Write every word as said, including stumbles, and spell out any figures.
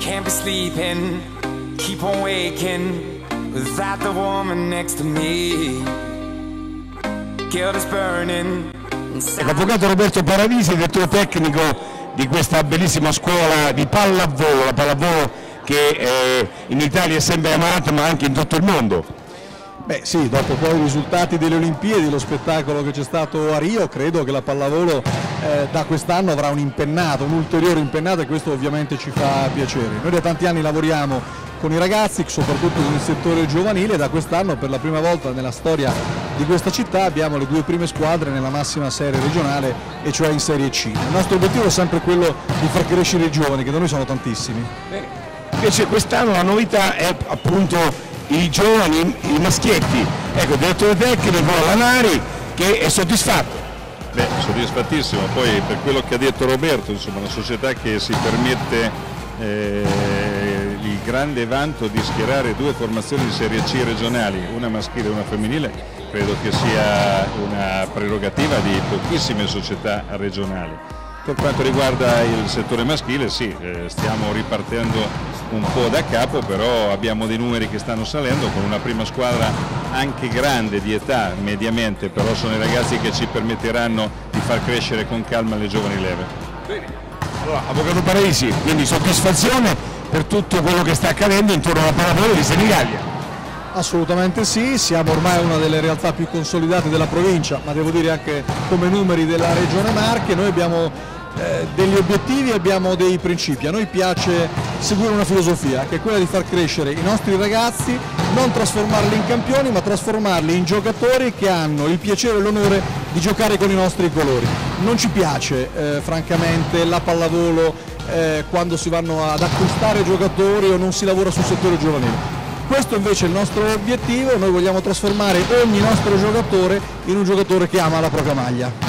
Can't be sleeping, keep on waking without the woman next to me. Guilt is burning. L'avvocato Roberto Paravisi, direttore tecnico di questa bellissima scuola di pallavolo, la pallavolo che eh, in Italia è sempre amata ma anche in tutto il mondo. Beh sì, dopo poi i risultati delle Olimpiadi, lo spettacolo che c'è stato a Rio, credo che la pallavolo eh, da quest'anno avrà un impennato, un ulteriore impennato, e questo ovviamente ci fa piacere. Noi da tanti anni lavoriamo con i ragazzi, soprattutto nel settore giovanile, e da quest'anno per la prima volta nella storia di questa città abbiamo le due prime squadre nella massima serie regionale, e cioè in Serie C. Il nostro obiettivo è sempre quello di far crescere i giovani, che da noi sono tantissimi. Beh, invece quest'anno la novità è appunto i giovani, i maschietti. Ecco, il direttore tecnico Lanari che è soddisfatto. Beh, soddisfattissimo. Poi per quello che ha detto Roberto, insomma, una società che si permette eh, il grande vanto di schierare due formazioni di Serie C regionali, una maschile e una femminile, credo che sia una prerogativa di pochissime società regionali. Per quanto riguarda il settore maschile, sì, eh, stiamo ripartendo un po' da capo, però abbiamo dei numeri che stanno salendo, con una prima squadra anche grande di età, mediamente, però sono i ragazzi che ci permetteranno di far crescere con calma le giovani leve. Bene. Allora, avvocato Paravisi, quindi soddisfazione per tutto quello che sta accadendo intorno alla pallavolo di Senigallia? Assolutamente sì, siamo ormai una delle realtà più consolidate della provincia, ma devo dire anche come numeri della regione Marche. Noi abbiamo eh, degli obiettivi, abbiamo dei principi. A noi piace seguire una filosofia che è quella di far crescere i nostri ragazzi, non trasformarli in campioni ma trasformarli in giocatori che hanno il piacere e l'onore di giocare con i nostri colori. Non ci piace eh, francamente la pallavolo eh, quando si vanno ad acquistare giocatori o non si lavora sul settore giovanile. Questo invece è il nostro obiettivo, noi vogliamo trasformare ogni nostro giocatore in un giocatore che ama la propria maglia.